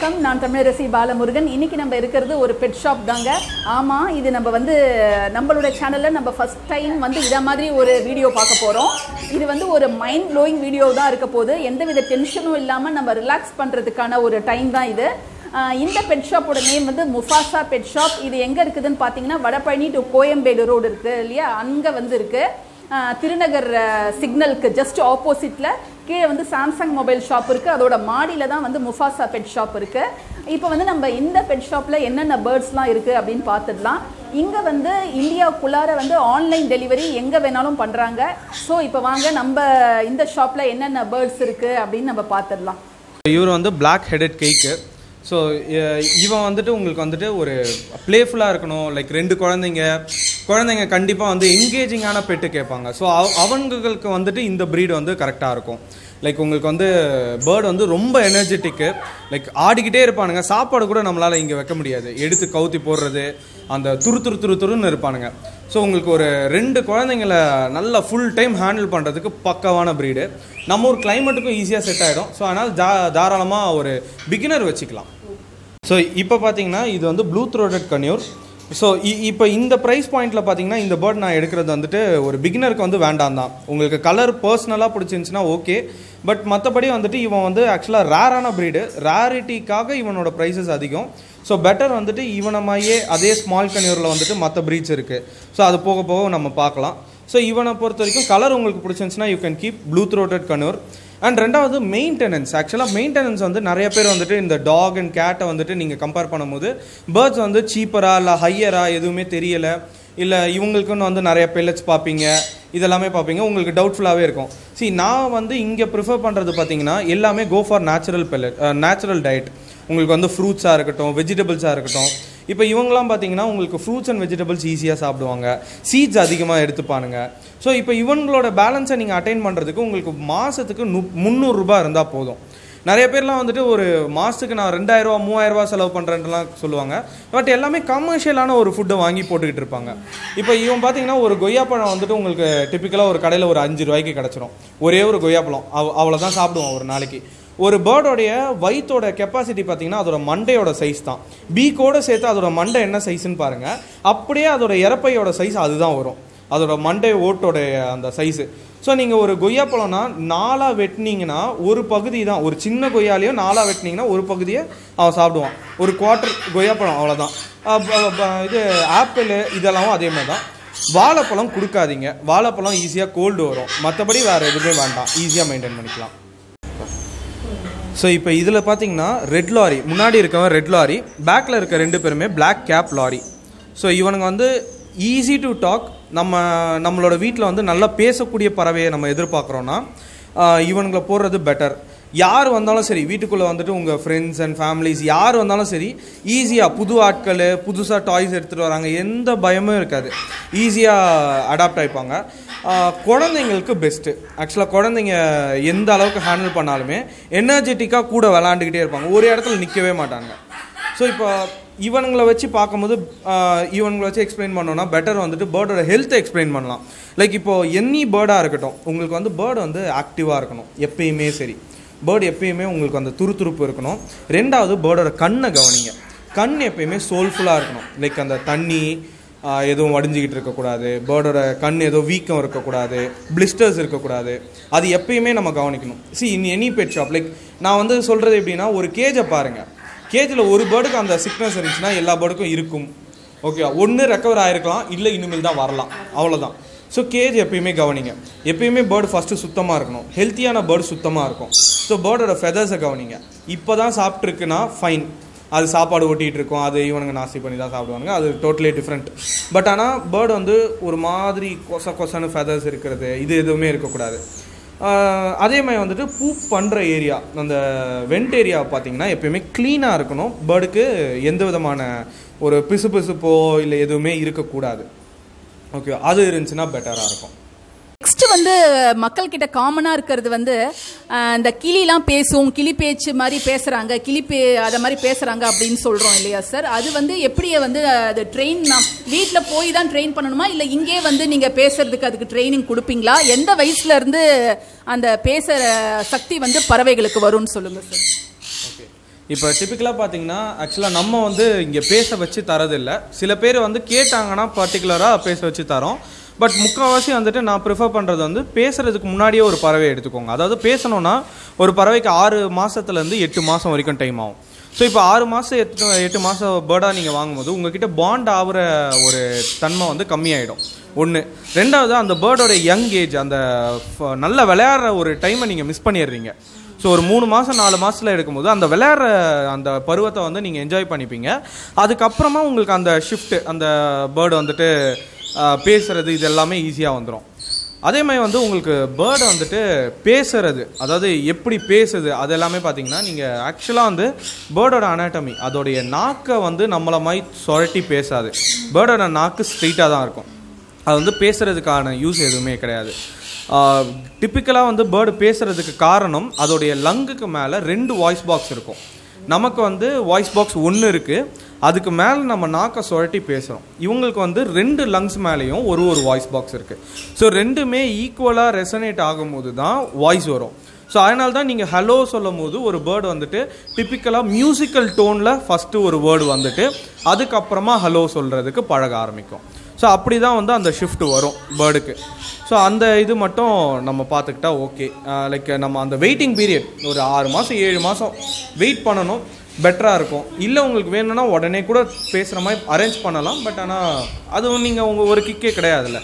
வணக்கம், நான் தமிழரசி பாலமுருகன். இன்னைக்கு நம்ம இருக்கிறது ஒரு பெட் ஷாப் தாங்க. ஆமாம், இது நம்ம வந்து நம்மளோட சேனலில் நம்ம ஃபர்ஸ்ட் டைம் வந்து இதை மாதிரி ஒரு வீடியோ பார்க்க போகிறோம். இது வந்து ஒரு மைண்ட் ப்ளோயிங் வீடியோ தான் இருக்க போது. எந்தவித டென்ஷனும் இல்லாமல் நம்ம ரிலாக்ஸ் பண்ணுறதுக்கான ஒரு டைம் தான் இது. இந்த பெட் ஷாப்போட நேம் வந்து முஃபாசா பெட் ஷாப். இது எங்கே இருக்குதுன்னு பார்த்தீங்கன்னா வடபழனி டு கோயம்பேடு ரோடு இருக்குது இல்லையா, அங்கே வந்து இருக்குது. திருநகர் சிக்னலுக்கு ஜஸ்ட் ஆப்போசிட்டில் கீழே வந்து சாம்சங் மொபைல் ஷாப் இருக்குது. அதோட மாடியில் தான் வந்து முஃபாசா பெட் ஷாப் இருக்குது. இப்போ வந்து நம்ம இந்த பெட் ஷாப்பில் என்னென்ன பேர்ட்ஸ்லாம் இருக்குது அப்படின்னு பார்த்துடலாம். இங்கே வந்து இந்தியாவுக்குள்ளார வந்து ஆன்லைன் டெலிவரி எங்கே வேணாலும் பண்ணுறாங்க. ஸோ இப்போ வாங்க நம்ம இந்த ஷாப்பில் என்னென்ன பேர்ட்ஸ் இருக்குது அப்படின்னு நம்ம பார்த்துடலாம். இவர் வந்து பிளாக் ஹெடட் கேக்கு. ஸோ இவன் வந்துட்டு உங்களுக்கு வந்துட்டு ஒரு ப்ளேஃபுல்லாக இருக்கணும். லைக் 2 குழந்தைங்க கண்டிப்பாக வந்து என்கேஜிங்கான பெட்டு கேட்பாங்க. ஸோ அவங்களுக்கு வந்துட்டு இந்த ப்ரீடு வந்து கரெக்டாக இருக்கும். லைக் உங்களுக்கு வந்து பேர்டு வந்து ரொம்ப எனர்ஜெட்டிக்கு, லைக் ஆடிக்கிட்டே இருப்பானுங்க. சாப்பாடு கூட நம்மளால் இங்கே வைக்க முடியாது, எடுத்து கவுத்தி போடுறது, அந்த துருன்னு இருப்பானுங்க. ஸோ உங்களுக்கு ஒரு 2 குழந்தைங்களை நல்லா ஃபுல் டைம் ஹேண்டில் பண்ணுறதுக்கு பக்கவான ப்ரீடு. நம்ம ஒரு கிளைமேட்டுக்கும் ஈஸியாக செட் ஆகிடும். ஸோ அதனால் தாராளமாக ஒரு பிகினர் வச்சுக்கலாம். ஸோ இப்போ பார்த்தீங்கன்னா இது வந்து ப்ளூ த்ரோட்டட் கன்யூர். ஸோ இப்போ இந்த ப்ரைஸ் பாயிண்டில் பார்த்தீங்கன்னா இந்த பேர்ட் நான் எடுக்கிறது வந்துட்டு ஒரு பிகினருக்கு வந்து வேண்டாம் தான். உங்களுக்கு கலர் பர்சனலாக பிடிச்சிருந்துச்சுன்னா ஓகே. பட் மற்றபடி வந்துட்டு இவன் வந்து ஆக்சுவலாக ரேரான ப்ரீடு. ரேரிட்டிக்காக இவனோட ப்ரைஸஸ் அதிகம். ஸோ பெட்டர் வந்துட்டு இவனை மாதிரியே அதே ஸ்மால் கன்யூரில் வந்துட்டு மற்ற ப்ரீட்ஸ் இருக்குது. ஸோ அது போக போக நம்ம பார்க்கலாம். ஸோ இவனை பொறுத்த வரைக்கும் கலர் உங்களுக்கு பிடிச்சிருந்துச்சுன்னா you can keep blue throated conure. And ரெண்டாவது மெயின்டெனன்ஸ். ஆக்சுவலாக மெயின்டெனன்ஸ் வந்து நிறைய பேர் வந்துட்டு இந்த டாக் அண்ட் கேட்டை வந்துட்டு நீங்கள் கம்பேர் பண்ணும்போது பேர்ட்ஸ் வந்து சீப்பராக இல்லை ஹையராக எதுவுமே தெரியலை, இல்லை இவங்களுக்குன்னு வந்து நிறைய பெல்லட்ஸ் பார்ப்பீங்க, இதெல்லாமே பார்ப்பீங்க, உங்களுக்கு டவுட்ஃபுல்லாகவே இருக்கும். நான் வந்து இங்கே ப்ரிஃபர் பண்ணுறது பார்த்தீங்கன்னா எல்லாமே கோ ஃபார் நேச்சுரல் டயட். உங்களுக்கு வந்து ஃப்ரூட்ஸாக இருக்கட்டும், வெஜிடபிள்ஸாக இருக்கட்டும். இப்போ இவங்களாம் பார்த்தீங்கன்னா உங்களுக்கு ஃப்ரூட்ஸ் அண்ட் வெஜிடபிள்ஸ் ஈஸியாக சாப்பிடுவாங்க, சீட்ஸ் அதிகமாக எடுத்துப்பானுங்க. ஸோ இப்போ இவங்களோட பேலன்ஸை நீங்கள் அட்டைன் பண்ணுறதுக்கு உங்களுக்கு மாதத்துக்கு 300 ரூபா இருந்தால் போதும். நிறைய பேர்லாம் வந்துட்டு ஒரு மாதத்துக்கு நான் 2000 ரூபா 3000 ரூபா செலவு பண்ணுறேன்ட்டுலாம் சொல்லுவாங்க. பட் எல்லாமே கமர்ஷியலான ஒரு ஃபுட்டை வாங்கி போட்டுக்கிட்டு இருப்பாங்க. இப்போ இவன் பார்த்தீங்கன்னா ஒரு கொய்யாப்பழம் வந்துட்டு உங்களுக்கு டிப்பிக்கலாக ஒரு கடையில் ஒரு 5 ரூபாய்க்கு கிடச்சிரும். ஒரே ஒரு கொய்யாப்பழம் அவ்வளோதான் சாப்பிடுவோம் ஒரு நாளைக்கு. ஒரு பேர்டோடைய வயிற்றோட கெப்பாசிட்டி பார்த்தீங்கன்னா அதோட மண்டையோட சைஸ் தான். பீக்கோடு சேர்த்து அதோட மண்டை என்ன சைஸ்ன்னு பாருங்கள். அப்படியே அதோட இறப்பையோட சைஸ் அதுதான் வரும், அதோட மண்டை ஓட்டோடைய அந்த சைஸு. ஸோ நீங்கள் ஒரு கொய்யாப்பழம்னா 4 வெட்டினீங்கன்னா ஒரு பகுதி தான், ஒரு சின்ன கொய்யாலையும் 4 வெட்டினீங்கன்னா ஒரு பகுதியை அவன் சாப்பிடுவான். ஒரு குவார்ட்டர் கொய்யாப்பழம் அவ்வளோதான். இது ஆப்பிள் இதெல்லாம் அதே மாதிரி தான். வாழைப்பழம் கொடுக்காதீங்க, வாழைப்பழம் ஈஸியாக கோல்டு வரும். மற்றபடி வேறு எதுவுமே வேண்டாம், ஈஸியாக மெயின்டைன் பண்ணிக்கலாம். ஸோ இப்போ இதில் பார்த்தீங்கன்னா ரெட் லாரி, முன்னாடி இருக்கவன் ரெட் லாரி, பேக்கில் இருக்க 2 பேருமே பிளாக் கேப் லாரி. ஸோ இவனுங்க வந்து ஈஸி டு டாக். நம்மளோட வீட்டில் வந்து நல்லா பேசக்கூடிய பறவையை நம்ம எதிர்பார்க்குறோன்னா இவனுங்களை போடுறது பெட்டர். யார் வந்தாலும் சரி, வீட்டுக்குள்ளே வந்துட்டு உங்கள் ஃப்ரெண்ட்ஸ் அண்ட் ஃபேமிலிஸ் யார் வந்தாலும் சரி, ஈஸியாக புது ஆட்கள் புதுசாக டாய்ஸ் எடுத்துகிட்டு வராங்க, எந்த பயமும் இருக்காது, ஈஸியாக அடாப்ட் ஆகிப்பாங்க. குழந்தைங்களுக்கு பெஸ்ட்டு. ஆக்சுவலாக குழந்தைங்க எந்த அளவுக்கு ஹேண்டில் பண்ணாலுமே எனர்ஜெட்டிக்காக கூட விளாண்டுக்கிட்டே இருப்பாங்க, ஒரு இடத்துல நிற்கவே மாட்டாங்க. ஸோ இப்போ இவனுங்களை வச்சு பார்க்கும்போது இவனுங்களை வச்சு எக்ஸ்பிளைன் பண்ணோன்னா பெட்டர் வந்துட்டு பேர்டோட ஹெல்த்தை எக்ஸ்பிளைன் பண்ணலாம். லைக் இப்போது எனி பேர்டாக இருக்கட்டும், உங்களுக்கு வந்து பேர்டு வந்து ஆக்டிவாக இருக்கணும் எப்பயுமே. சரி, பேர்டு எப்பயுமே உங்களுக்கு அந்த துருத்துருப்பு இருக்கணும். ரெண்டாவது பேர்டோட கண்ணை கவனிங்க. கண் எப்பயுமே சோல்ஃபுல்லாக இருக்கணும். லைக் அந்த தண்ணி எதுவும் வடிஞ்சிக்கிட்டு இருக்கக்கூடாது, பேர்டோட கண் ஏதோ வீக்கம் இருக்கக்கூடாது, பிளிஸ்டர்ஸ் இருக்கக்கூடாது. அது எப்பயுமே நம்ம கவனிக்கணும். In any pet shop like நான் வந்து சொல்கிறது எப்படின்னா, ஒரு கேஜை பாருங்கள். கேஜில் ஒரு பேர்டுக்கு அந்த சிக்னஸ் இருந்துச்சுன்னா எல்லா பேர்டுக்கும் இருக்கும். ஓகேவா? ஒன்று ரெக்கவர் ஆகிருக்கலாம், இல்லை இனிமேல் தான் வரலாம், அவ்வளோதான். ஸோ கேஜ் எப்பயுமே கவனிங்க. எப்பயுமே பேர்டு ஃபஸ்ட்டு சுத்தமாக இருக்கணும். ஹெல்த்தியான பேர்டு சுத்தமாக இருக்கும். ஸோ பேர்டோட ஃபெதர்ஸை கவனிங்க. இப்போ தான் சாப்பிட்ருக்குன்னா ஃபைன், அது சாப்பாடு ஒட்டிகிட்டு இருக்கும், அது இவனுங்க நாஸ்தி பண்ணி தான் சாப்பிடுவானுங்க, அது டோட்டலி டிஃப்ரெண்ட். பட் ஆனால் பேர்டு வந்து ஒரு மாதிரி கொசன்னு ஃபெதர்ஸ் இருக்கிறது, இது எதுவுமே இருக்கக்கூடாது. அதே மாதிரி வந்துட்டு பூப் பண்ணுற ஏரியா, அந்த வெண்ட் ஏரியா பார்த்தீங்கன்னா எப்பயுமே க்ளீனாக இருக்கணும். பேர்டுக்கு எந்த விதமான ஒரு பிசுப்போ இல்லை எதுவுமே இருக்கக்கூடாது. ஓகே, அது இருந்துச்சுன்னா பெட்டராக இருக்கும். நெக்ஸ்ட் வந்து மக்கள்கிட்ட காமனாக இருக்கிறது வந்து இந்த கிளிலாம் பேசும், கிளி பேச்சு மாதிரி பேசுகிறாங்க, அதை மாதிரி பேசுகிறாங்க அப்படின்னு சொல்கிறோம் இல்லையா சார்? அது வந்து எப்படியே வந்து அது ட்ரெயின் வீட்டில் போய் தான் ட்ரெயின் பண்ணணுமா, இல்லை இங்கே வந்து நீங்கள் பேசுறதுக்கு அதுக்கு ட்ரைனிங் கொடுப்பீங்களா? எந்த வயசுலேருந்து அந்த பேசுகிற சக்தி வந்து பறவைகளுக்கு வரும்னு சொல்லுங்கள் சார். ஓகே, இப்போ டிப்பிக்கலாக பார்த்தீங்கன்னா ஆக்சுவலாக நம்ம வந்து இங்கே பேச வச்சு தரதில்லை. சில பேர் வந்து கேட்டாங்கன்னா பர்டிகுலராக பேச வச்சு தரோம். பட் முக்கால்வாசி வந்துட்டு நான் ப்ரிஃபர் பண்ணுறது வந்து பேசுகிறதுக்கு முன்னாடியே ஒரு பறவை எடுத்துக்கோங்க. அதாவது பேசணுன்னா ஒரு பறவைக்கு 6 மாதத்துலேருந்து 8 மாதம் வரைக்கும் டைம் ஆகும். ஸோ இப்போ 6 மாதம் 8 மாதம் பேர்டாக நீங்கள் வாங்கும்போது உங்ககிட்ட பாண்ட் ஆகிற ஒரு தன்மை வந்து கம்மியாயிடும். ஒன்று. ரெண்டாவது, அந்த பேர்டோட யங் ஏஜ், அந்த நல்லா விளையாடுற ஒரு டைமை நீங்கள் மிஸ் பண்ணிடுறீங்க. ஸோ ஒரு 3 மாதம் 4 மாதத்தில் எடுக்கும்போது அந்த விளையாடுற அந்த பருவத்தை வந்து நீங்கள் என்ஜாய் பண்ணிப்பீங்க. அதுக்கப்புறமா உங்களுக்கு அந்த ஷிஃப்ட்டு, அந்த பேர்டு வந்துட்டு பேசுகிறது இது எல்லாமே ஈஸியாக வந்துடும். அதே மாதிரி வந்து உங்களுக்கு பேர்டு வந்துட்டு பேசுறது, அதாவது எப்படி பேசுது அது எல்லாமே பார்த்தீங்கன்னா நீங்கள் ஆக்சுவலாக வந்து பேர்டோட அனாட்டமி, அதோடைய நாக்கை வந்து நம்மளை மாதிரி சுரட்டி பேசாது. பேர்டோட நாக்கு ஸ்ட்ரெயிட்டாக தான் இருக்கும். அது வந்து பேசுகிறதுக்கான யூஸ் எதுவுமே கிடையாது. டிப்பிக்கலாக வந்து பேர்டு பேசுகிறதுக்கு காரணம் அதோடைய லங்குக்கு மேலே 2 வாய்ஸ் பாக்ஸ் இருக்கும். நமக்கு வந்து வாய்ஸ் பாக்ஸ் 1 இருக்குது, அதுக்கு மேலே நம்ம நாக்கை சுரட்டி பேசுகிறோம். இவங்களுக்கு வந்து 2 லங்ஸ் மேலேயும் ஒரு வாய்ஸ் பாக்ஸ் இருக்குது. ஸோ ரெண்டுமே ஈக்குவலாக ரெசனேட் ஆகும்போது தான் வாய்ஸ் வரும். ஸோ அதனால தான் நீங்கள் ஹலோ சொல்லும் போது ஒரு வேர்டு வந்துட்டு டிப்பிக்கலாக மியூசிக்கல் டோனில் ஃபஸ்ட்டு ஒரு வேர்டு வந்துட்டு அதுக்கப்புறமா ஹலோ சொல்கிறதுக்கு பழக ஆரம்பிக்கும். ஸோ அப்படி தான் வந்து அந்த ஷிஃப்ட் வரும் பேர்டுக்கு. ஸோ அந்த இது மட்டும் நம்ம பார்த்துக்கிட்டா ஓகே. லைக் நம்ம அந்த வெயிட்டிங் பீரியட் ஒரு 6 மாதம் 7 மாதம் வெயிட் பண்ணணும், பெட்டராக இருக்கும். இல்லை உங்களுக்கு வேணும்னா உடனே கூட பேசுகிற மாதிரி அரேஞ்ச் பண்ணலாம். பட் ஆனால் அதுவும் நீங்கள் உங்கள் ஒரு கிக்கே கிடையாதுல்ல.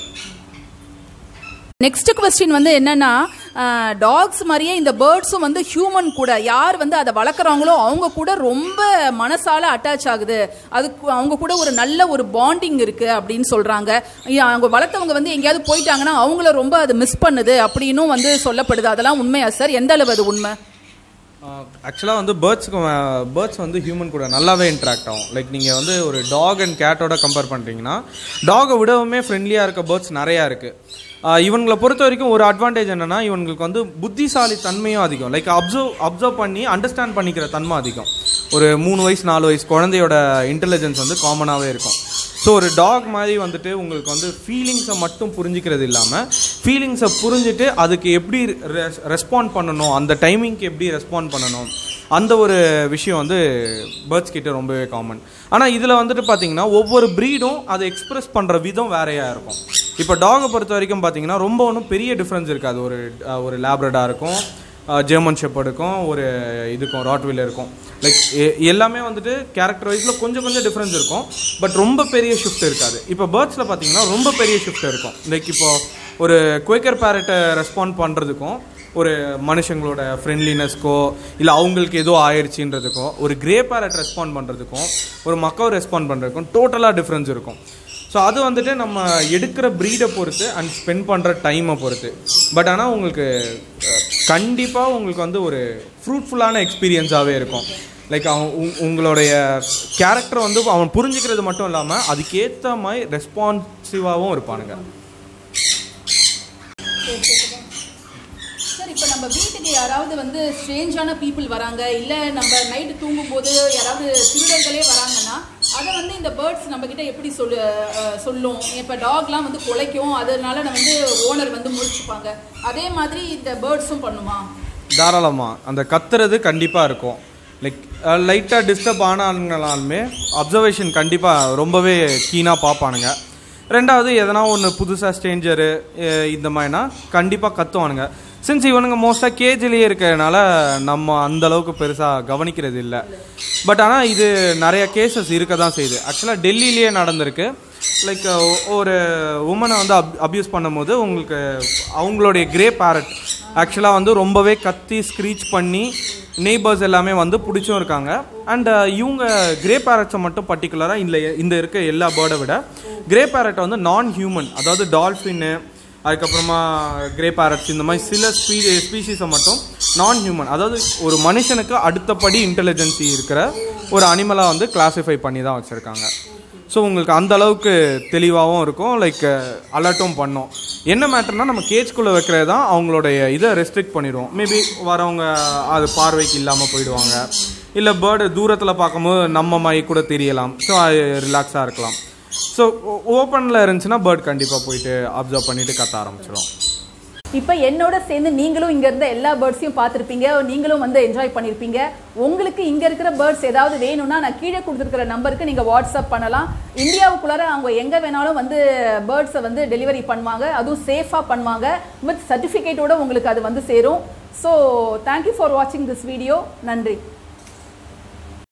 நெக்ஸ்ட் கொஸ்டின் வந்து என்னன்னா, டாக்ஸ் மாதிரியே இந்த பேர்ட்ஸும் வந்து ஹியூமன் கூட, யார் வந்து அதை வளர்க்குறாங்களோ அவங்க கூட ரொம்ப மனசால அட்டாச் ஆகுது, அதுக்கு அவங்க கூட ஒரு நல்ல ஒரு பாண்டிங் இருக்கு அப்படின்னு சொல்றாங்க. அவங்க வளர்த்தவங்க வந்து எங்கேயாவது போயிட்டாங்கன்னா அவங்கள ரொம்ப அது மிஸ் பண்ணுது அப்படின்னும் வந்து சொல்லப்படுது. அதெல்லாம் உண்மையா சார்? எந்த அளவு அது உண்மை? ஆக்சுவலாக வந்து பேர்ட்ஸ் வந்து ஹியூமன் கூட நல்லாவே இன்ட்ராக்ட் ஆகும். லைக் நீங்கள் வந்து ஒரு டாக் அண்ட் கேட்டோட கம்பேர் பண்ணுறீங்கன்னா டாகை விடவுமே ஃப்ரெண்ட்லியாக இருக்க பேர்ட்ஸ் நிறையா இருக்குது. இவங்களை பொறுத்த வரைக்கும் ஒரு அட்வான்டேஜ் என்னென்னா, இவங்களுக்கு வந்து புத்திசாலி தன்மையும் அதிகம். லைக் அப்சர்வ் பண்ணி அண்டர்ஸ்டாண்ட் பண்ணிக்கிற தன்மை அதிகம். ஒரு 3 வயசு 4 வயசு குழந்தையோட இன்டெலிஜென்ஸ் வந்து காமனாகவே இருக்கும். ஸோ ஒரு டாக் மாதிரி வந்துட்டு உங்களுக்கு வந்து ஃபீலிங்ஸை மட்டும் புரிஞ்சிக்கிறது இல்லாமல் ஃபீலிங்ஸை புரிஞ்சுட்டு அதுக்கு எப்படி ரெஸ்பாண்ட் பண்ணணும், அந்த டைமிங்க்கு எப்படி ரெஸ்பாண்ட் பண்ணணும், அந்த ஒரு விஷயம் வந்து பேர்ட்ஸ் கிட்ட ரொம்பவே காமன். ஆனால் இதில் வந்துட்டு பார்த்தீங்கன்னா ஒவ்வொரு ப்ரீடும் அதை எக்ஸ்ப்ரெஸ் பண்ணுற விதம் வேறையாக இருக்கும். இப்போ டாகை பொறுத்த வரைக்கும் பார்த்தீங்கன்னா ரொம்ப ஒன்றும் பெரிய டிஃப்ரென்ஸ் இருக்காது. ஒரு லேப்ரடாக இருக்கும், ஜெர்மன் ஷெப்பர்டுக்கும் ஒரு இதுக்கும் ராட்வீலர் இருக்கும். லைக் எல்லாமே வந்துட்டு கேரக்டர் வைஸில் கொஞ்சம் டிஃப்ரென்ஸ் இருக்கும். பட் ரொம்ப பெரிய ஷிஃப்ட் இருக்காது. இப்போ பேர்ட்ஸில் பார்த்தீங்கன்னா ரொம்ப பெரிய ஷிஃப்ட் இருக்கும். லைக் இப்போ ஒரு குவேக்கர் பேரட்டை ரெஸ்பாண்ட் பண்ணுறதுக்கும் ஒரு மனுஷங்களோட ஃப்ரெண்ட்லினஸ்க்கோ இல்லை அவங்களுக்கு ஏதோ ஆயிடுச்சுன்றதுக்கும் ஒரு கிரே பேரட் ரெஸ்பாண்ட் பண்ணுறதுக்கும் ஒரு மக்கோ ரெஸ்பாண்ட் பண்ணுறதுக்கும் டோட்டலாக டிஃப்ரென்ஸ் இருக்கும். ஸோ அது வந்துட்டு நம்ம எடுக்கிற ப்ரீடை பொறுத்து அண்ட் ஸ்பெண்ட் பண்ணுற டைமை பொறுத்து. பட் ஆனால் உங்களுக்கு கண்டிப்பாக உங்களுக்கு வந்து ஒரு ஃப்ரூட்ஃபுல்லான எக்ஸ்பீரியன்ஸாகவே இருக்கும். லைக் உங்களுடைய கேரக்டர் வந்து அவன் புரிஞ்சுக்கிறது மட்டும் இல்லாமல் அதுக்கேற்ற மாதிரி ரெஸ்பான்சிவாகவும் இருப்பானுங்க. சார், இப்போ நம்ம வீட்டுக்கு யாராவது வந்து ஸ்ட்ரேஞ்சான பீப்புள் வராங்க, இல்லை நம்ம நைட்டு தூங்கும்போது யாராவது திருடர்களே வராங்கன்னா அதை வந்து இந்த பேர்ட்ஸ் நம்மக்கிட்ட எப்படி சொல்லும்? இப்போ டாக்லாம் வந்து குலைக்கும், அதனால நம்ம வந்து ஓனர் வந்து முழிச்சுப்பாங்க. அதே மாதிரி இந்த பேர்ட்ஸும் பண்ணுமா? தாராளமாக அந்த கத்துறது கண்டிப்பாக இருக்கும். லைக் லைட்டாக டிஸ்டர்ப் ஆனாலுமே அப்சர்வேஷன் கண்டிப்பாக ரொம்பவே கீனாக பார்ப்பானுங்க. ரெண்டாவது எதனா ஒன்று புதுசாக ஸ்ட்ரேஞ்சரு இந்த மாதிரினா கண்டிப்பாக கத்துவானுங்க. சின்ஸ் இவனுங்க மோஸ்ட்டாக கேஜிலேயே இருக்கிறதுனால நம்ம அந்தளவுக்கு பெருசாக கவனிக்கிறது இல்லை. பட் ஆனால் இது நிறைய கேசஸ் இருக்க தான் செய்யுது. ஆக்சுவலாக டெல்லியிலேயே நடந்திருக்கு. லைக் ஒரு உமனை வந்து அப்யூஸ் பண்ணும்போது உங்களுக்கு அவங்களுடைய கிரே பேரட் ஆக்சுவலாக வந்து ரொம்பவே கத்தி ஸ்க்ரீச் பண்ணி நெய்பர்ஸ் எல்லாமே வந்து பிடிச்சும் இருக்காங்க. அண்ட் இவங்க கிரே பேரட்ஸை மட்டும் பர்டிகுலராக இந்த இருக்க எல்லா பேர்டை விட கிரே பேரட்டை வந்து நான் ஹியூமன், அதாவது டால்ஃபின்னு அதுக்கப்புறமா கிரே பேரட்ஸ் இந்த மாதிரி சில ஸ்பீஷீஸை மட்டும் நான் ஹியூமன், அதாவது ஒரு மனுஷனுக்கு அடுத்தபடி இன்டெலிஜென்சி இருக்கிற ஒரு அனிமலாக வந்து கிளாஸிஃபை பண்ணி தான் வச்சுருக்காங்க. ஸோ உங்களுக்கு அந்த அளவுக்கு தெளிவாகவும் இருக்கும், லைக் அலர்ட்டும் பண்ணோம். என்ன மேட்டர்னால் நம்ம கேஜ்குள்ளே வைக்கிறது தான் அவங்களுடைய இதை ரெஸ்ட்ரிக்ட் பண்ணிடுவோம். மேபி வரவங்க அது பார்வைக்கு இல்லாமல் போயிடுவாங்க, இல்லை பேர்டு தூரத்தில் பார்க்கும்போது நம்ம மாதிரி கூட தெரியலாம். ஸோ அது ரிலாக்ஸாக இருக்கலாம். ஸோ ஓப்பனில் இருந்துச்சுன்னா பேர்ட் கண்டிப்பாக போயிட்டு அப்சர்வ் பண்ணிவிட்டு கத்த ஆரம்பிச்சிடும். இப்போ என்னோட சேர்ந்து நீங்களும் இங்கே இருந்த எல்லா பேர்ட்ஸையும் பார்த்துருப்பீங்க, நீங்களும் வந்து என்ஜாய் பண்ணியிருப்பீங்க. உங்களுக்கு இங்கே இருக்கிற பேர்ட்ஸ் ஏதாவது வேணும்னா நான் கீழே கொடுத்துருக்கிற நம்பருக்கு நீங்கள் வாட்ஸ்அப் பண்ணலாம். இந்தியாவுக்குள்ளார அவங்க எங்கே வேணாலும் வந்து பேர்ட்ஸை வந்து டெலிவரி பண்ணுவாங்க, அதுவும் சேஃபாக பண்ணுவாங்க, வித் சர்டிஃபிகேட்டோட உங்களுக்கு அது வந்து சேரும். ஸோ தேங்க்யூ ஃபார் வாட்சிங் திஸ் வீடியோ. நன்றி.